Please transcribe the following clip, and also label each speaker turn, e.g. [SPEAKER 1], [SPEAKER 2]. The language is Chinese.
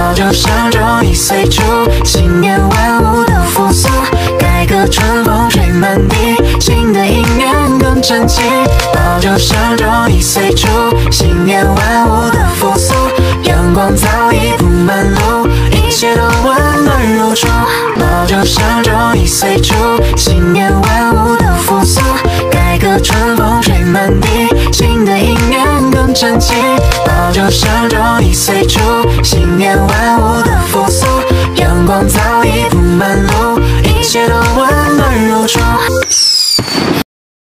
[SPEAKER 1] 老酒香中一岁除，新年万物都复苏，改革春风吹满地，新的一年更整齐。老酒香中一岁除，新年万物都复苏，阳光早已铺满路，一切都温暖如初。老酒香中一岁除，新年万物都复苏，改革春风吹满地，新的一年更整齐。老酒香中一岁除，新年万物都复苏，阳光早已铺满路，一切都温暖如初。